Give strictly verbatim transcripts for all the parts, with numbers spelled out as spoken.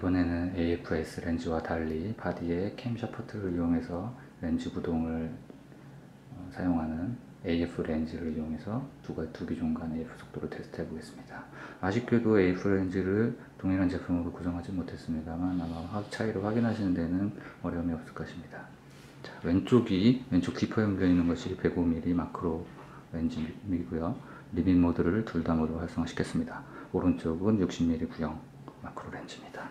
이번에는 에이에프에스 렌즈와 달리 바디에 캠 샤프트를 이용해서 렌즈 구동을 어, 사용하는 에이에프 렌즈를 이용해서 두, 두 기종 간 에이에프 속도를 테스트해 보겠습니다. 아쉽게도 에이에프 렌즈를 동일한 제품으로 구성하지 못했습니다만 아마 차이를 확인하시는 데는 어려움이 없을 것입니다. 자, 왼쪽이 왼쪽 디퍼에 물려 있는 것이 백오 밀리미터 마크로 렌즈이고요. 리밋 모드를 둘 다 모두 활성화시켰습니다. 오른쪽은 육십 밀리미터 구형 마크로 렌즈입니다.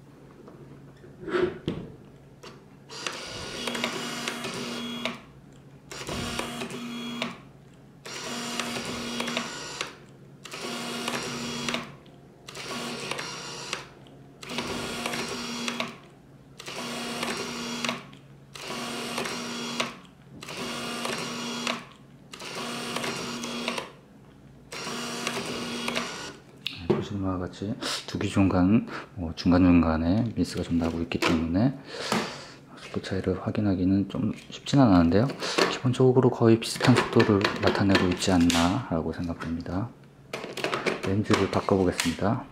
보시는 바와 같이 두 기종 간 어, 중간중간에 미스가 좀 나고 있기 때문에 속도 차이를 확인하기는 좀 쉽지는 않은데요. 기본적으로 거의 비슷한 속도를 나타내고 있지 않나 라고 생각합니다. 렌즈를 바꿔 보겠습니다.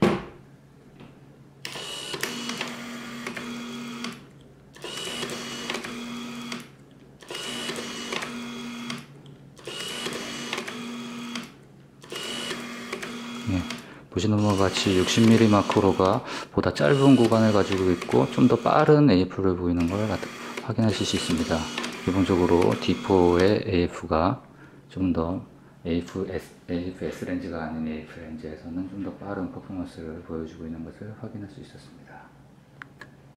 네. 보시는 바와 같이 육십 밀리미터 마크로가 보다 짧은 구간을 가지고 있고 좀 더 빠른 에이에프를 보이는 걸 확인하실 수 있습니다. 기본적으로 디 포의 에이에프가 좀 더 에이에프에스, 에이에프에스 렌즈가 아닌 에이에프 렌즈에서는 좀 더 빠른 퍼포먼스를 보여주고 있는 것을 확인할 수 있었습니다.